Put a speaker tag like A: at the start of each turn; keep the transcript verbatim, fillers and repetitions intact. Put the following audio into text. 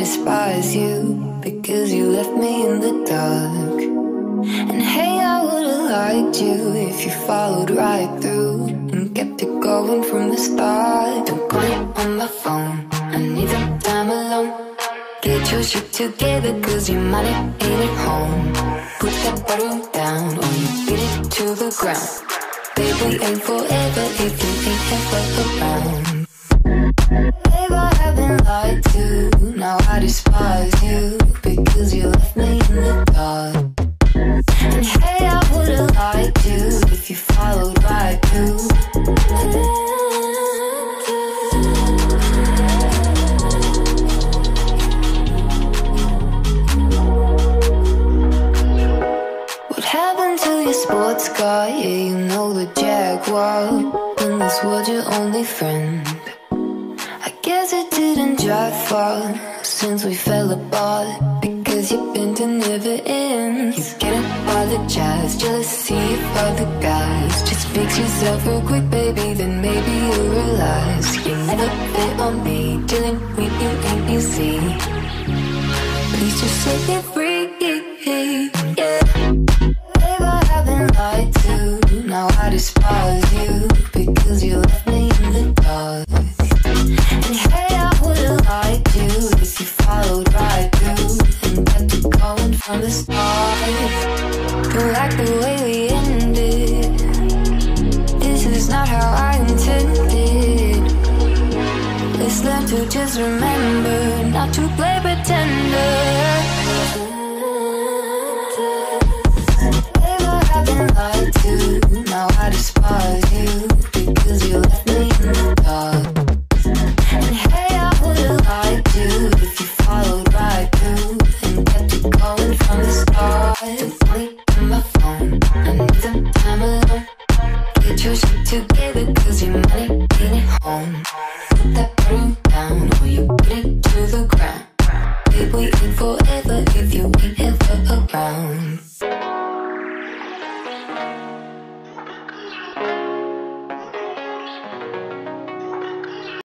A: despise you because you left me in the dark. And hey, I would've liked you if you followed right through and kept it going from the start. Don't call it on my phone, I need some time alone. Get your shit together, cause your money ain't at home. Put that bottle down or you beat it to the ground. Baby, ain't forever if you ain't ever around. Babe, I have been lied to, now I despise you because you left me in the dark. And hey, I would've liked you if you followed right through. What happened to your sports car? Yeah, you know the Jaguar. In this world, your only friend. I guess it didn't drive far since we fell apart, because you've been to never ends. You can't apologize, jealousy of other guys. Just fix yourself real quick, baby, then maybe you'll realize you never fit on me. Dealing with you ain't easy. Please just set me free, yeah. Babe, I haven't lied to, now I despise you because you left me in the dark. And hey, I would've liked you if you followed right through and kept it going from the start. Don't like the way we ended. This is not how I intended. Let's learn to just remember not to play pretender. Babe, I haven't lied to, now I despise you because you left me in the dark. And hey, I would've liked you if you followed right through and kept it going from the start. Don't call me on my phone, I need some time alone. Get your shit together, cause your money